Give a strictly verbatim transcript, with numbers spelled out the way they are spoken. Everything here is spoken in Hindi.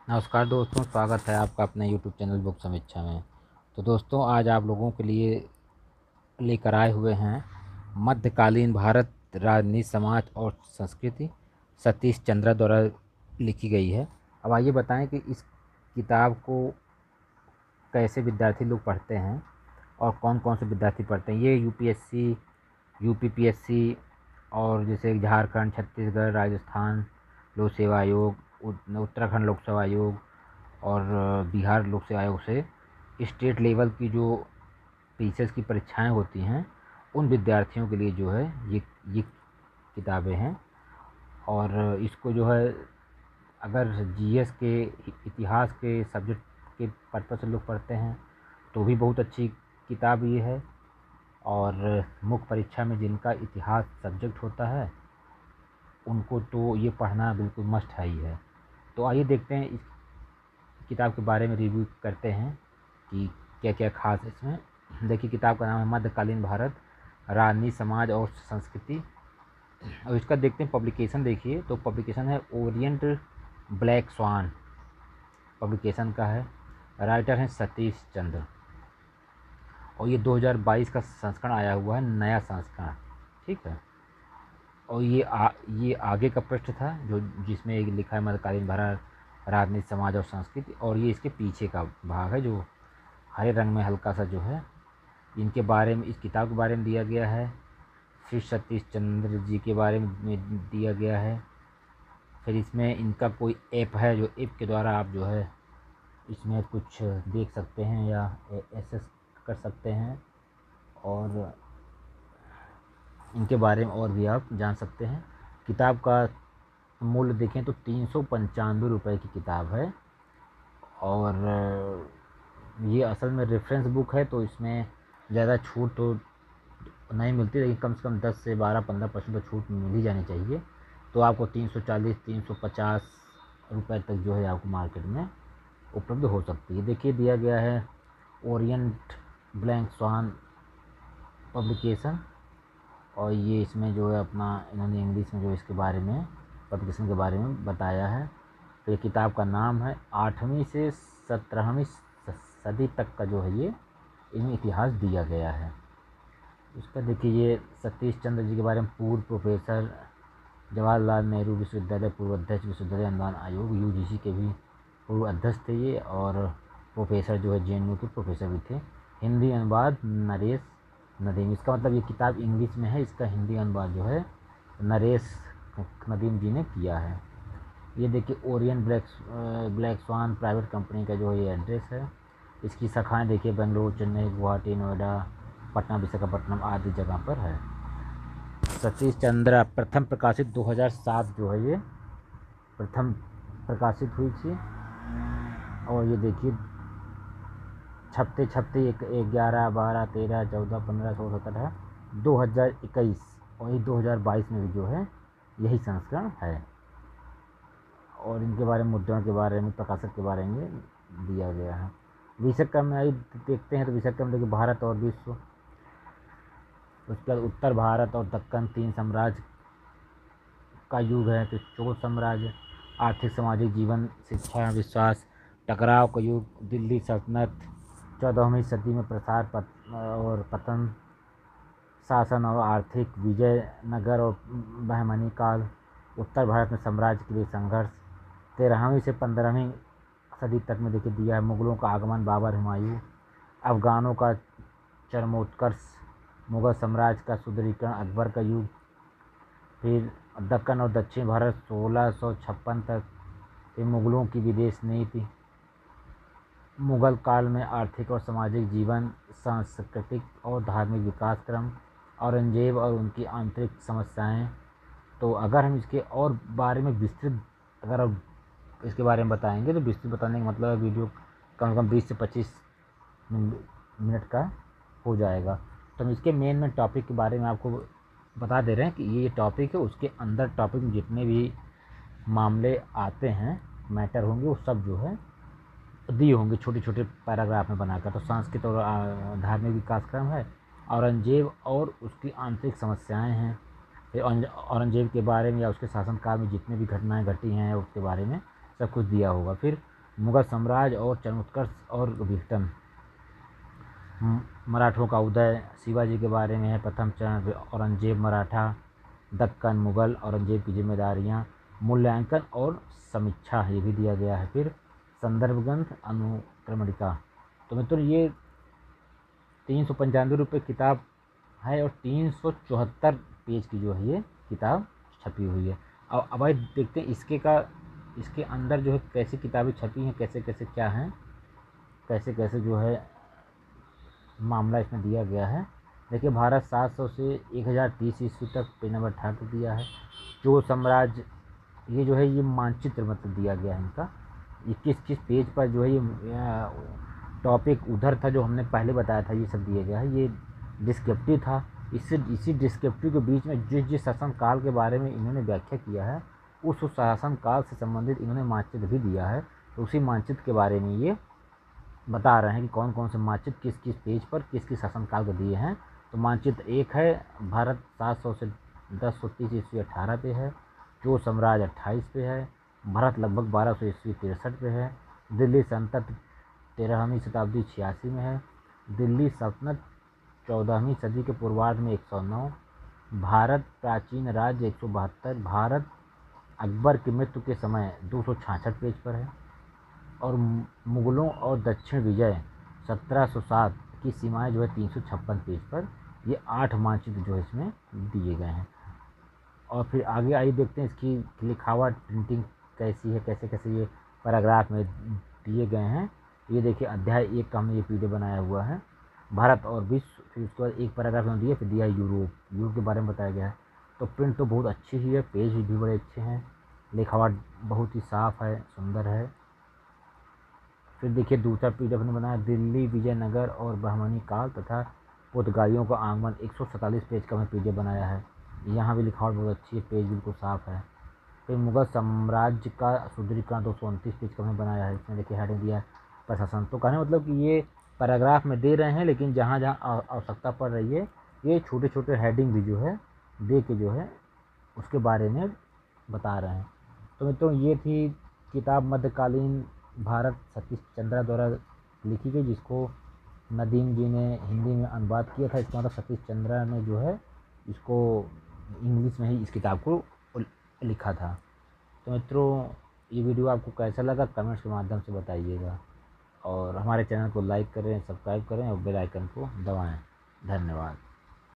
नमस्कार दोस्तों, स्वागत है आपका अपने यूट्यूब चैनल बुक समीक्षा में। तो दोस्तों, आज आप लोगों के लिए लेकर आए हुए हैं मध्यकालीन भारत, राजनीति, समाज और संस्कृति, सतीश चंद्रा द्वारा लिखी गई है। अब आइए बताएं कि इस किताब को कैसे विद्यार्थी लोग पढ़ते हैं और कौन कौन से विद्यार्थी पढ़ते हैं। ये यूपीएससी, यूपीपीएससी और जैसे झारखंड, छत्तीसगढ़, राजस्थान लोक सेवा आयोग, उत- उत्तराखंड लोक सेवा आयोग और बिहार लोक सेवा आयोग से स्टेट लेवल की जो टीचर्स की परीक्षाएं होती हैं, उन विद्यार्थियों के लिए जो है ये ये किताबें हैं। और इसको जो है, अगर जीएस के, इतिहास के सब्जेक्ट के पर्पज़ से लोग पढ़ते हैं तो भी बहुत अच्छी किताब ये है। और मुख्य परीक्षा में जिनका इतिहास सब्जेक्ट होता है उनको तो ये पढ़ना बिल्कुल मस्ट है ही है। तो आइए देखते हैं, इस किताब के बारे में रिव्यू करते हैं कि क्या क्या खास है इसमें। देखिए, किताब का नाम है मध्यकालीन भारत, राजनीति, समाज और संस्कृति। और इसका देखते हैं पब्लिकेशन। देखिए, तो पब्लिकेशन है ओरिएंट ब्लैक स्वान पब्लिकेशन का है। राइटर हैं सतीश चंद्र। और ये दो हज़ार बाईस का संस्करण आया हुआ है, नया संस्करण। ठीक है। और ये आ, ये आगे का पृष्ठ था जो जिसमें एक लिखा है मध्यकालीन भारत, राजनीति, समाज और संस्कृति। और ये इसके पीछे का भाग है जो हरे रंग में हल्का सा जो है, इनके बारे में, इस किताब के बारे में दिया गया है। फिर सतीश चंद्र जी के बारे में दिया गया है। फिर इसमें इनका कोई ऐप है जो ऐप के द्वारा आप जो है इसमें कुछ देख सकते हैं या एक्सेस कर सकते हैं। और इनके बारे में और भी आप जान सकते हैं। किताब का मूल्य देखें तो तीन सौ पंचानवे रुपये की किताब है। और ये असल में रेफरेंस बुक है, तो इसमें ज़्यादा छूट तो नहीं मिलती, लेकिन कम से कम दस से बारह पंद्रह परसेंट तो छूट मिल ही जानी चाहिए। तो आपको तीन सौ चालीस तीन सौ पचास रुपये तक जो है आपको मार्केट में उपलब्ध हो सकती है। देखिए, दिया गया है ओरिएंट ब्लैक स्वान पब्लिकेशन। और ये इसमें जो है अपना इन्होंने इंग्लिश में जो इसके बारे में, पब्लिकेशन के बारे में बताया है। तो ये किताब का नाम है आठवीं से सत्रहवीं सदी तक का जो है ये इनमें इतिहास दिया गया है। इसका देखिए, ये सतीश चंद्र जी के बारे में पूर्व प्रोफेसर, जवाहरलाल नेहरू विश्वविद्यालय पूर्व अध्यक्ष, विश्वविद्यालय अनुदान आयोग यूजीसी के भी पूर्व अध्यक्ष थे ये। और प्रोफेसर जो है जेएनयू के प्रोफेसर भी थे। हिंदी अनुवाद नरेश नदीम। इसका मतलब ये किताब इंग्लिश में है, इसका हिंदी अनुवाद जो है नरेश नदीम जी ने किया है। ये देखिए, Orion black black swan private company का जो ये एड्रेस है। इसकी शाखाएं देखिए बेंगलुरु, चेन्नई, गुवाहाटी, नोएडा, पटना, विशाखापट्टनम आदि जगह पर है। सतीश चंद्रा प्रथम प्रकाशित दो हज़ार सात जो है ये प्रथम प्रकाशित हुई थी। और ये देखिए, छपते छपते एक ग्यारह, बारह, तेरह, चौदह, पंद्रह, सोलह, सत्रह, दो हज़ार इक्कीस और ये दो हज़ार बाईस में भी जो है यही संस्करण है। और इनके बारे में, मुद्दों के बारे में, प्रकाशक के बारे में दिया गया है। विषय क्रम में आई देखते हैं तो विषय क्रम देखिए भारत और विश्व, उसके बाद उत्तर भारत और दक्कन तीन साम्राज्य का युग है। तो चौथ साम्राज्य, आर्थिक सामाजिक जीवन, शिक्षा, विश्वास, टकराव का युग, दिल्ली सल्तनत, चौदहवीं सदी में प्रसार पत, और पतन, शासन और आर्थिक विजय, नगर और बहमनी काल, उत्तर भारत में साम्राज्य के लिए संघर्ष, तेरहवीं से पंद्रहवीं सदी तक में देखिए दिया है मुगलों का आगमन, बाबर, हुमायूं, अफगानों का चरमोत्कर्ष, मुगल साम्राज्य का सुदृढ़ीकरण, अकबर का युग। फिर दक्कन और दक्षिण भारत सोलह सौ छप्पन तक, फिर मुगलों की विदेश नीति, मुगल काल में आर्थिक और सामाजिक जीवन, सांस्कृतिक और धार्मिक विकास क्रम, औरंगजेब और उनकी आंतरिक समस्याएं। तो अगर हम इसके और बारे में विस्तृत, अगर हम इसके बारे में बताएंगे तो विस्तृत बताने का मतलब है वीडियो कम से कम बीस से पच्चीस मिनट का हो जाएगा। तो हम इसके मेन में टॉपिक के बारे में आपको बता दे रहे हैं कि ये टॉपिक है, उसके अंदर टॉपिक में जितने भी मामले आते हैं, मैटर होंगे, वो सब जो है दिए होंगे छोटे छोटे पैराग्राफ में बनाकर। तो सांस्कृतिक और धार्मिक विकास क्रम है, औरंगजेब और उसकी आंतरिक समस्याएं हैं, फिर औरंगजेब के बारे में या उसके शासनकाल में जितनी भी घटनाएं घटी हैं उसके बारे में सब कुछ दिया होगा। फिर मुगल साम्राज्य और चरणोत्कर्ष और विघटन, मराठों का उदय, शिवाजी के बारे में है। प्रथम चरण औरंगजेब मराठा, दक्कन मुगल, औरंगजेब की जिम्मेदारियाँ, मूल्यांकन और समीक्षा ये भी दिया गया है। फिर संदर्भ ग्रंथ अनुक्रमणिका। तो मित्रों ये तीन सौ पंचानवे रुपये किताब है और तीन सौ चौहत्तर पेज की जो है ये किताब छपी हुई है। और अब भाई देखते हैं इसके का इसके अंदर जो है कैसी किताबें छपी हैं, कैसे कैसे क्या हैं, कैसे कैसे जो है मामला इसमें दिया गया है। देखिए भारत सात सौ से एक हज़ार तीस ईस्वी तक पेज नंबर अठारह तक दिया है। चोल साम्राज्य ये जो है ये मानचित्र मतलब दिया गया है इनका, ये किस किस पेज पर जो है ये टॉपिक उधर था जो हमने पहले बताया था, ये सब दिया गया है। ये डिस्क्रिप्टिव था, इससे इसी डिस्क्रिप्टिव के बीच में जिस जिस शासन काल के बारे में इन्होंने व्याख्या किया है उस उस शासन काल से संबंधित इन्होंने मानचित्र भी दिया है। तो उसी मानचित्र के बारे में ये बता रहे हैं कि कौन कौन से मानचित्र किस किस पेज पर किस किस शासन काल को दिए हैं। तो मानचित्र एक है भारत सात सौ से दस सौ तीस ईस्वी अठारह पे है, चोल साम्राज्य अट्ठाईस पे है, भारत लगभग बारह सौ ईस्वी तिरसठ पे है, दिल्ली सल्तनत तेरहवीं शताब्दी छियासी में है, दिल्ली सल्तनत चौदहवीं सदी के पूर्वार्ध में एक सौ नौ, भारत प्राचीन राज्य एक सौ बहत्तर, भारत अकबर की मृत्यु के समय दो सौ छियासठ पेज पर है, और मुगलों और दक्षिण विजय सत्रह सौ सात की सीमाएं जो है तीन सौ छप्पन पेज पर, ये आठ मानचित्र जो है इसमें दिए गए हैं। और फिर आगे आइए देखते हैं इसकी लिखावट प्रिंटिंग कैसी है, कैसे कैसे ये पैराग्राफ में दिए गए हैं। ये देखिए अध्याय एक का हमने ये पीडीएफ बनाया हुआ है, भारत और विश्व, फिर उसके बाद एक पैराग्राफ में दिया, फिर दिया यूरोप, यूरोप के बारे में बताया गया है। तो प्रिंट तो बहुत अच्छी ही है, पेज भी बड़े अच्छे हैं, लिखावट बहुत ही साफ है, सुंदर है। फिर देखिए दूसरा पीडीएफ ने बनाया दिल्ली विजयनगर और बहमनी काल तथा पुर्तगालियों का आगमन, एक सौ सैंतालीस पेज का मैं पीडीएफ बनाया है। यहाँ भी लिखावट बहुत अच्छी है, पेज बिल्कुल साफ है। फिर मुगल साम्राज्य का सुदृढ़ीकरण दो सौ उनतीस पेज का मैं बनाया है, इसमें देखिए हेडिंग दिया है प्रशासन। तो कहने मतलब कि ये पैराग्राफ में दे रहे हैं, लेकिन जहाँ जहाँ आवश्यकता पड़ रही है ये छोटे छोटे हेडिंग भी जो है दे के जो है उसके बारे में बता रहे हैं। तो मित्रों ये थी किताब मध्यकालीन भारत सतीश चंद्रा द्वारा लिखी गई, जिसको नदीम जी ने हिंदी में अनुवाद किया था। इसका मतलब सतीश चंद्रा ने जो है इसको इंग्लिश में ही इस किताब को लिखा था। तो मित्रों ये वीडियो आपको कैसा लगा कमेंट्स के माध्यम से बताइएगा, और हमारे चैनल को लाइक करें, सब्सक्राइब करें और बेल आइकन को दबाएं। धन्यवाद।